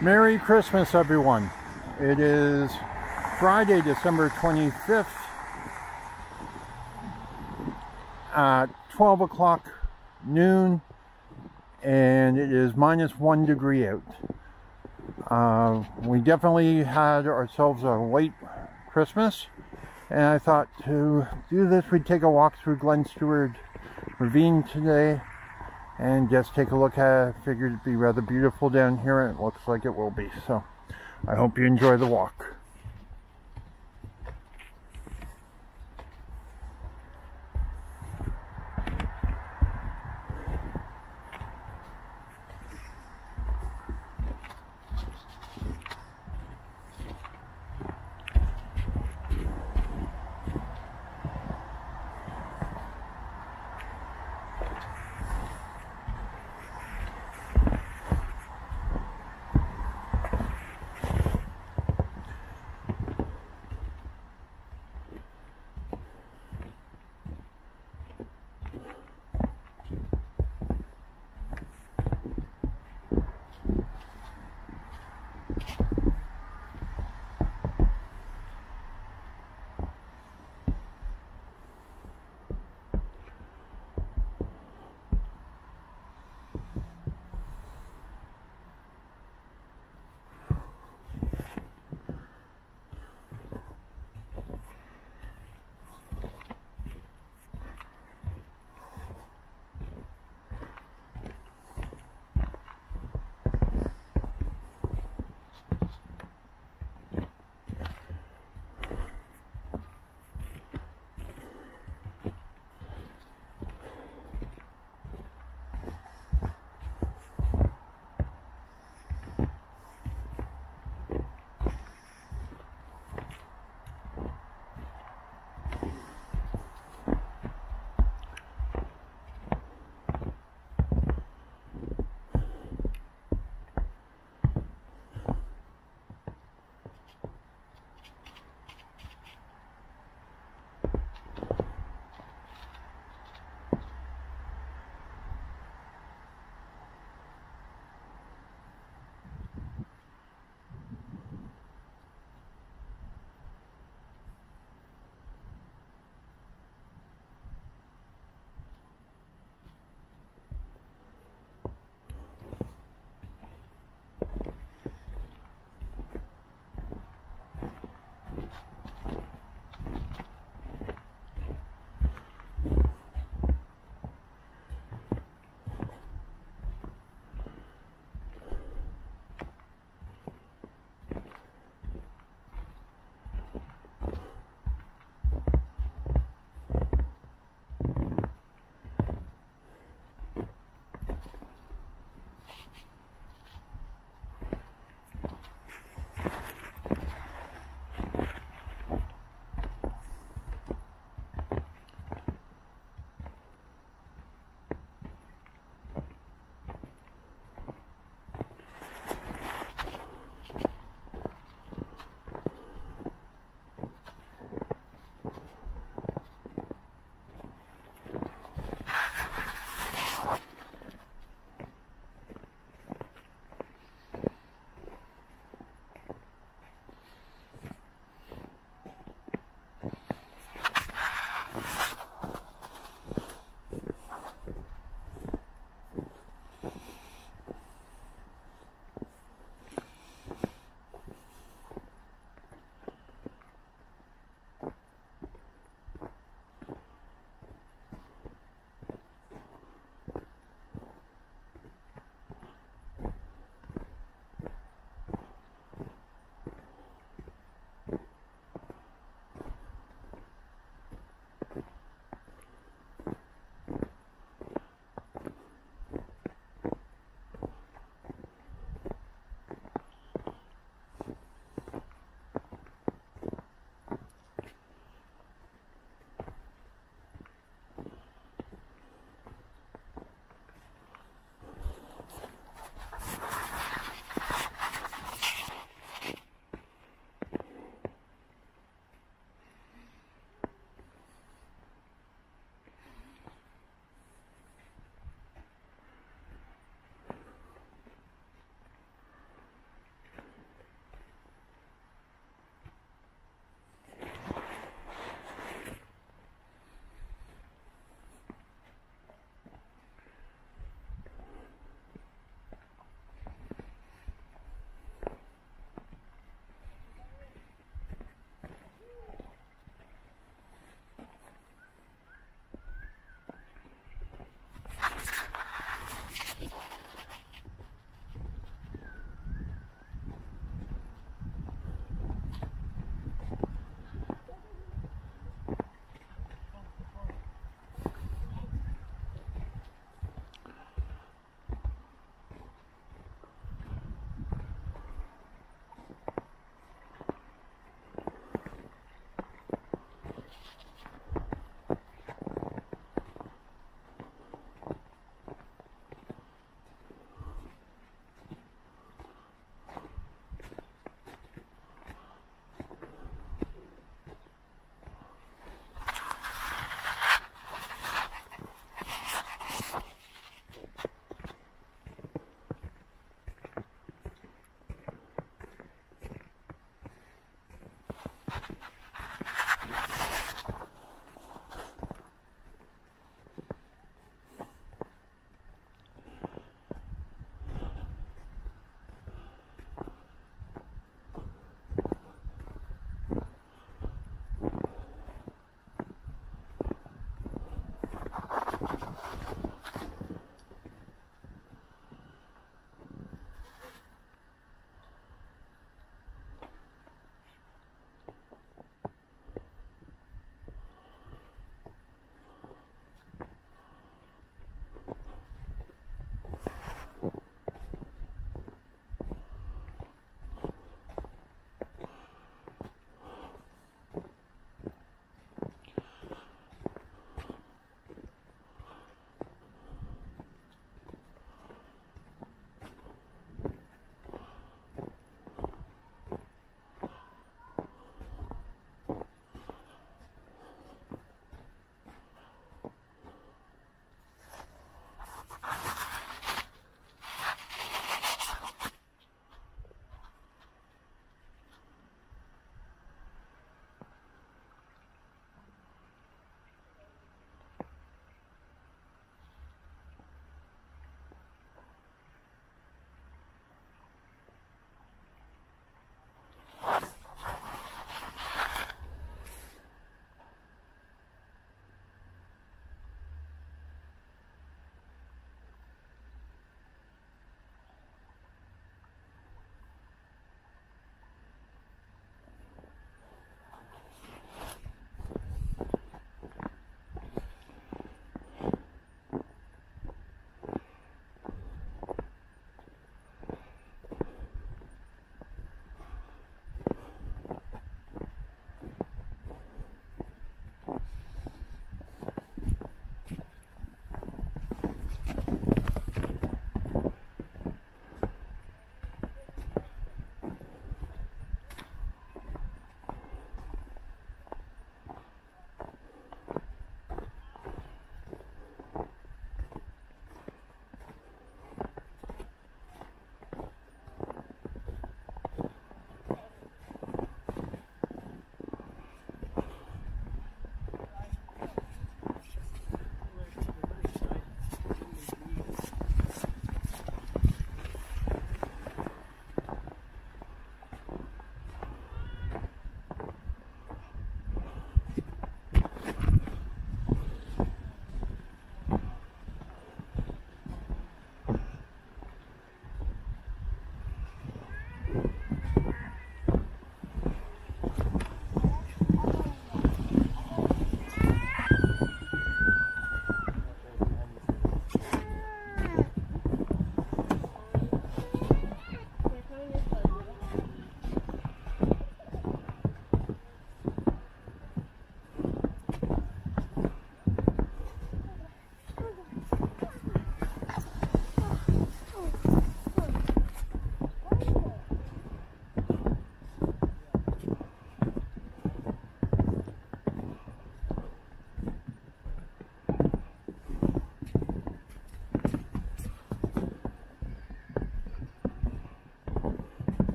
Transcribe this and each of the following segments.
Merry Christmas, everyone. It is Friday, December 25th at 12 o'clock noon, and it is -1 degree out. We definitely had ourselves a late Christmas, and I thought to do this, we'd take a walk through Glen Stewart Ravine today and just take a look at it. Figured it'd be rather beautiful down here, and it looks like it will be. So I hope you enjoy the walk.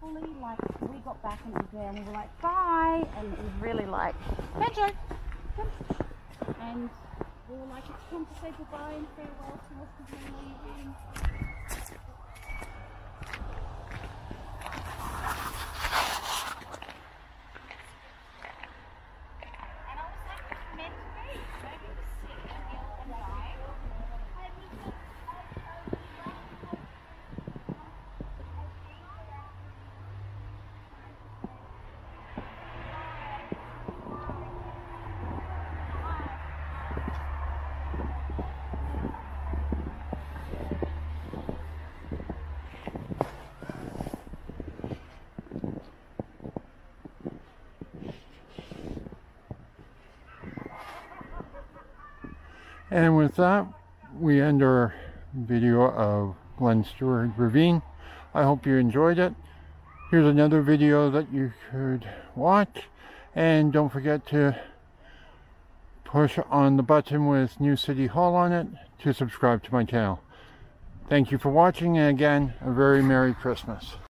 fully, like, we got back and it was there and we were like, bye, and it was really like, Pedro, come. And we were like, it's time to say goodbye and farewell to us because we're leaving. And with that, we end our video of Glen Stewart Ravine. I hope you enjoyed it. Here's another video that you could watch. And don't forget to push on the button with New City Hall on it to subscribe to my channel. Thank you for watching, and again, a very Merry Christmas.